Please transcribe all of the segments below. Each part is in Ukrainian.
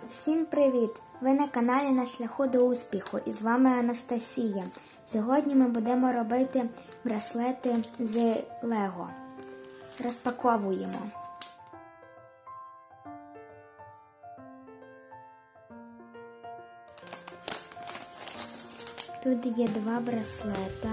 Всім привіт! Ви на каналі На шляху до успіху і з вами Анастасія. Сьогодні ми будемо робити браслети з Лего. Розпаковуємо. Тут є два браслета.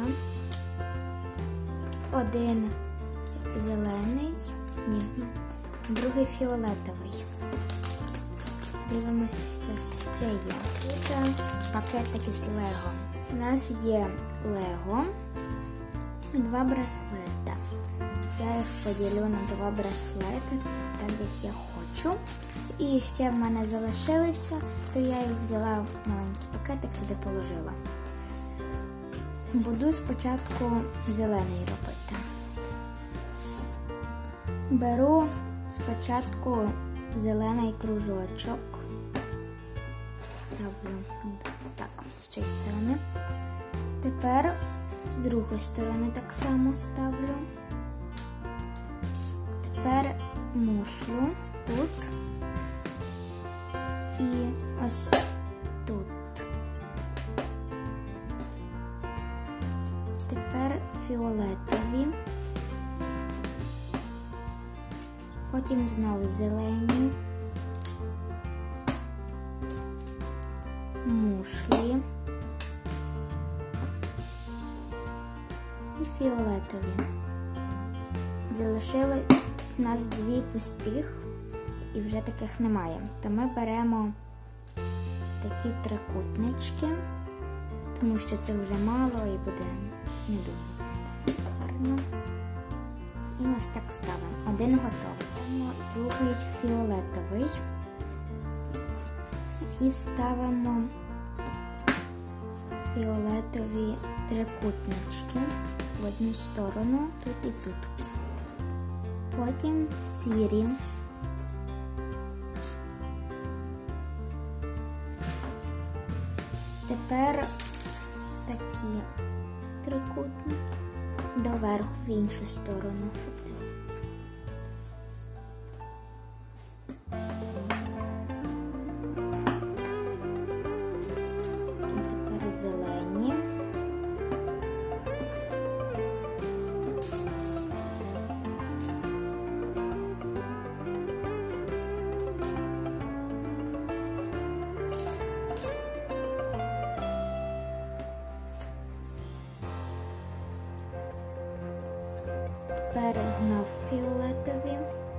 Один зелений, другий фіолетовий. Дивимося, що ще є. Тут пакетики з Лего. У нас є Лего, два браслета. Я їх поділю на два браслети, так як я хочу. І ще в мене залишилися, то я їх взяла в маленький пакетик, сюди положила. Буду спочатку зелений робити. Беру спочатку зелений кружочок, ставлю так, з цієї сторони. Тепер з другої сторони так само ставлю. Тепер мушлю тут і ось тут. Тепер фіолетові. Потім знову зелені, мушлі і фіолетові. Залишилось у нас дві пустих і вже таких немає. То ми беремо такі трикутнички, тому що це вже мало і буде не дуже гарно. І ось так ставимо. Один готовий. Другий фіолетовий. І ставимо фіолетові трикутнички в одну сторону, тут і тут. Потім сірі. Тепер такі трикутні доверху в іншу сторону. Тепер зелені. Тепер знов фіолетові.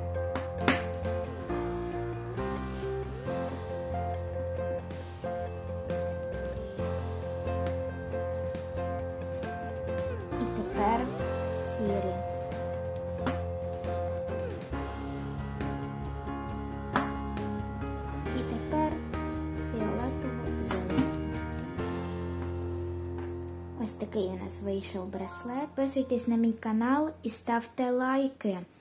І тепер сірі. І тепер фіолетово-зелений. Ось такий у нас вийшов браслет. Підписуйтесь на мій канал і ставте лайки.